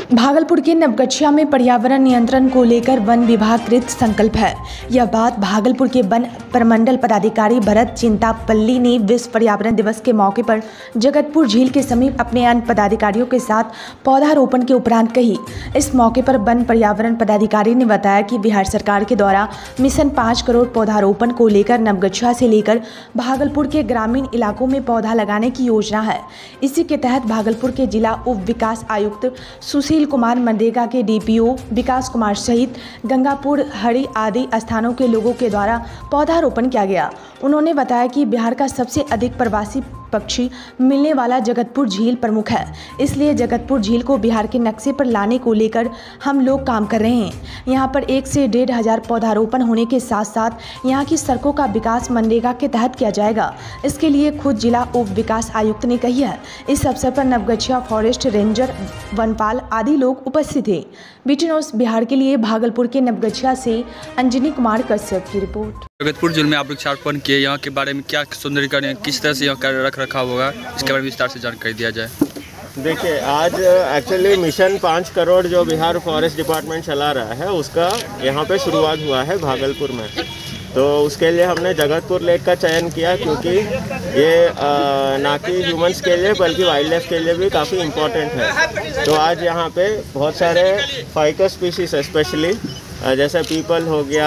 भागलपुर के नवगछिया में पर्यावरण नियंत्रण को लेकर वन विभाग कृत संकल्प है। यह बात भागलपुर के वन प्रमंडल पदाधिकारी भरत चिंतापल्ली ने विश्व पर्यावरण दिवस के मौके पर जगतपुर झील के समीप अपने अन्य पदाधिकारियों के साथ पौधारोपण के उपरांत कही। इस मौके पर वन पर्यावरण पदाधिकारी ने बताया कि बिहार सरकार के द्वारा मिशन 5 करोड़ पौधारोपण को लेकर नवगछिया से लेकर भागलपुर के ग्रामीण इलाकों में पौधा लगाने की योजना है। इसी के तहत भागलपुर के जिला उप विकास आयुक्त सुशील कुमार, मनरेगा के डीपीओ विकास कुमार सहित गंगापुर, हरी आदि स्थानों के लोगों के द्वारा पौधारोपण किया गया। उन्होंने बताया कि बिहार का सबसे अधिक प्रवासी पक्षी मिलने वाला जगतपुर झील प्रमुख है, इसलिए जगतपुर झील को बिहार के नक्शे पर लाने को लेकर हम लोग काम कर रहे हैं। यहाँ पर 1 से 1.5 हजार पौधारोपण होने के साथ साथ यहाँ की सड़कों का विकास मनरेगा के तहत किया जाएगा। इसके लिए खुद जिला उप विकास आयुक्त ने कही है। इस अवसर पर नवगछिया फॉरेस्ट रेंजर, वनपाल आदि लोग उपस्थित थे। बीटी न्यूज़ बिहार के लिए भागलपुर के नवगछिया से अंजनी कुमार कश्यप की रिपोर्ट। जगतपुर झील में आप वृक्षारोपण किए, यहाँ के बारे में क्या सुंदरीकरण, किस तरह से यहाँ का रख रखाव होगा, इसके बारे में विस्तार से जानकारी दिया जाए। देखिए, आज एक्चुअली मिशन 5 करोड़ जो बिहार फॉरेस्ट डिपार्टमेंट चला रहा है उसका यहाँ पे शुरुआत हुआ है भागलपुर में। तो उसके लिए हमने जगतपुर लेक का चयन किया क्योंकि ये ना कि ह्यूमंस के लिए बल्कि वाइल्ड लाइफ के लिए भी काफ़ी इम्पोर्टेंट है। तो आज यहाँ पे बहुत सारे फाइकस स्पीशीज है, स्पेशली जैसे पीपल हो गया,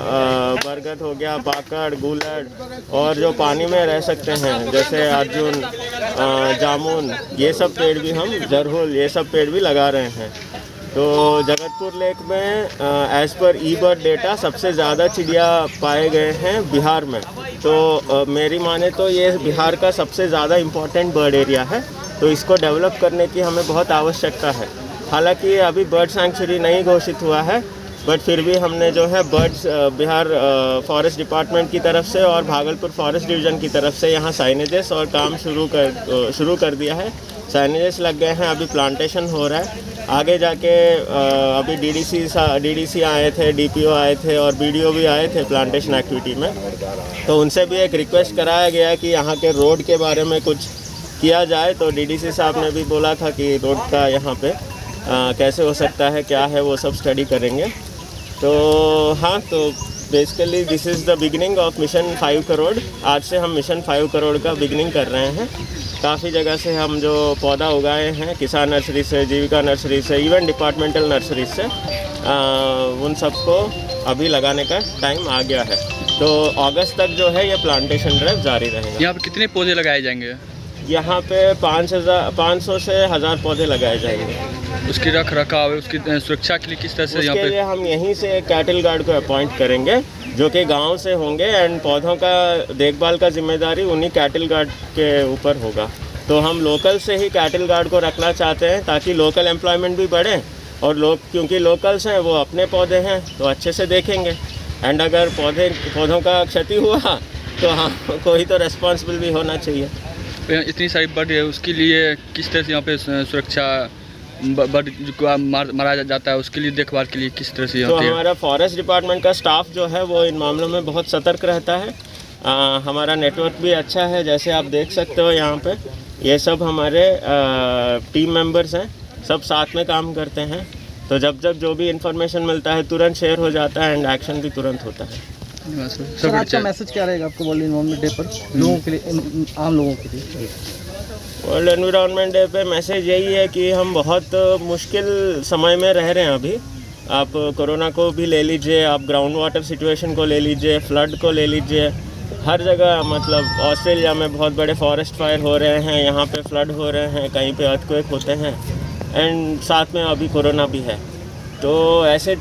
बरगद हो गया, पाकड़, गूलड़, और जो पानी में रह सकते हैं जैसे अर्जुन, जामुन, ये सब पेड़ भी हम, जरहुल, ये सब पेड़ भी लगा रहे हैं। तो जगतपुर लेक में एज़ पर ई-बर्ड डेटा सबसे ज़्यादा चिड़िया पाए गए हैं बिहार में। तो मेरी माने तो ये बिहार का सबसे ज़्यादा इम्पोर्टेंट बर्ड एरिया है। तो इसको डेवलप करने की हमें बहुत आवश्यकता है। हालांकि अभी बर्ड सैंक्चुरी नहीं घोषित हुआ है, बट फिर भी हमने जो है बर्ड्स बिहार फॉरेस्ट डिपार्टमेंट की तरफ से और भागलपुर फॉरेस्ट डिवीज़न की तरफ से यहाँ साइनेजेस और काम शुरू कर दिया है। साइनेजेस लग गए हैं, अभी प्लांटेशन हो रहा है। आगे जाके अभी डीडीसी आए थे, डीपीओ आए थे और बीडीओ भी आए थे प्लांटेशन एक्टिविटी में। तो उनसे भी एक रिक्वेस्ट कराया गया कि यहाँ के रोड के बारे में कुछ किया जाए। तो डीडीसी साहब ने भी बोला था कि रोड का यहाँ पे कैसे हो सकता है, क्या है, वो सब स्टडी करेंगे। तो हाँ, तो basically this is the beginning of mission 5 crore. आज से हम मिशन 5 करोड़ का बिगिनिंग कर रहे हैं। काफ़ी जगह से हम जो पौधा उगाए हैं, किसान नर्सरी से, जीविका नर्सरी से, इवन डिपार्टमेंटल नर्सरी से, उन सबको अभी लगाने का टाइम आ गया है। तो अगस्त तक जो है ये प्लांटेशन ड्राइव जारी रहेगा। यहाँ पर कितने पौधे लगाए जाएंगे? यहाँ पे 500 से 1000 पौधे लगाए जाएंगे। उसकी रख रखाव, उसकी सुरक्षा के लिए किस तरह से यहाँ पे? उसके लिए हम यहीं से कैटल गार्ड को अपॉइंट करेंगे जो कि गांव से होंगे, एंड पौधों का देखभाल का जिम्मेदारी उन्हीं कैटल गार्ड के ऊपर होगा। तो हम लोकल से ही कैटल गार्ड को रखना चाहते हैं ताकि लोकल एम्प्लॉयमेंट भी बढ़े, और लोग, क्योंकि लोकल्स हैं, वो अपने पौधे हैं तो अच्छे से देखेंगे। एंड अगर पौधों का क्षति हुआ तो हाँ, कोई तो रेस्पॉन्सिबल भी होना चाहिए। इतनी सारी बर्ड है, उसके लिए किस तरह से यहाँ पे सुरक्षा, बर्ड जो मारा जाता है उसके लिए देखभाल के लिए किस तरह से? तो हमारा फॉरेस्ट डिपार्टमेंट का स्टाफ जो है वो इन मामलों में बहुत सतर्क रहता है। हमारा नेटवर्क भी अच्छा है, जैसे आप देख सकते हो यहाँ पे ये सब हमारे टीम मेंबर्स हैं, सब साथ में काम करते हैं। तो जब जो भी इंफॉर्मेशन मिलता है तुरंत शेयर हो जाता है एंड एक्शन भी तुरंत होता है। सर, आपका मैसेज क्या रहेगा आपको वर्ल्ड एनवायरनमेंट डे पर लोगों के लिए, आम लोगों के लिए? वर्ल्ड एनवायरनमेंट डे पे मैसेज यही है कि हम बहुत मुश्किल समय में रह रहे हैं अभी। आप कोरोना को भी ले लीजिए, आप ग्राउंड वाटर सिचुएशन को ले लीजिए, फ्लड को ले लीजिए, हर जगह, मतलब ऑस्ट्रेलिया में बहुत बड़े फॉरेस्ट फायर हो रहे हैं, यहाँ पे फ्लड हो रहे हैं, कहीं पे अर्थक्वेक होते हैं, एंड साथ में अभी कोरोना भी है। तो ऐसे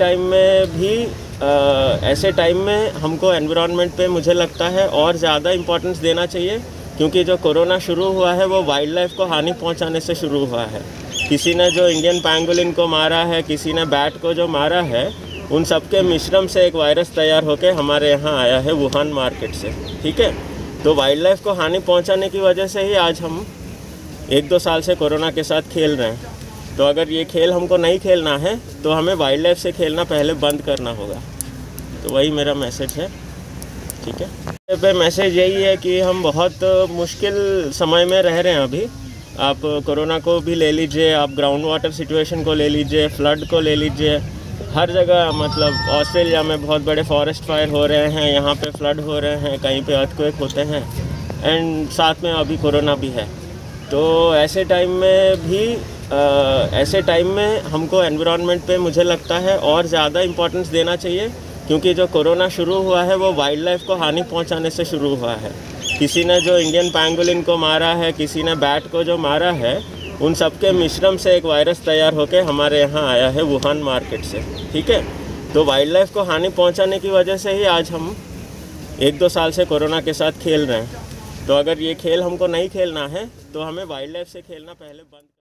टाइम में हमको एनवायरनमेंट पे मुझे लगता है और ज़्यादा इम्पोर्टेंस देना चाहिए, क्योंकि जो कोरोना शुरू हुआ है वो वाइल्ड लाइफ को हानि पहुंचाने से शुरू हुआ है। किसी ने जो इंडियन पैंगोलिन को मारा है, किसी ने बैट को जो मारा है, उन सब के मिश्रण से एक वायरस तैयार होकर हमारे यहाँ आया है वुहान मार्केट से। ठीक है, तो वाइल्ड लाइफ को हानि पहुँचाने की वजह से ही आज हम 1-2 साल से कोरोना के साथ खेल रहे हैं। तो अगर ये खेल हमको नहीं खेलना है तो हमें वाइल्ड लाइफ से खेलना पहले बंद करना होगा। तो वही मेरा मैसेज है। ठीक है, पे मैसेज यही है कि हम बहुत मुश्किल समय में रह रहे हैं अभी। आप कोरोना को भी ले लीजिए, आप ग्राउंड वाटर सिचुएशन को ले लीजिए, फ्लड को ले लीजिए, हर जगह मतलब ऑस्ट्रेलिया में बहुत बड़े फॉरेस्ट फायर हो रहे हैं, यहाँ पे फ्लड हो रहे हैं, कहीं पे अर्थक्वेक होते हैं, एंड साथ में अभी कोरोना भी है। तो ऐसे टाइम में हमको एनवायरनमेंट पे मुझे लगता है और ज़्यादा इम्पोर्टेंस देना चाहिए, क्योंकि जो कोरोना शुरू हुआ है वो वाइल्ड लाइफ को हानि पहुंचाने से शुरू हुआ है। किसी ने जो इंडियन पैंगोलिन को मारा है, किसी ने बैट को जो मारा है, उन सब के मिश्रण से एक वायरस तैयार होकर हमारे यहाँ आया है वुहान मार्केट से, ठीक है। तो वाइल्ड लाइफ को हानि पहुँचाने की वजह से ही आज हम 1-2 साल से कोरोना के साथ खेल रहे हैं। तो अगर ये खेल हमको नहीं खेलना है तो हमें वाइल्ड लाइफ से खेलना पहले बंद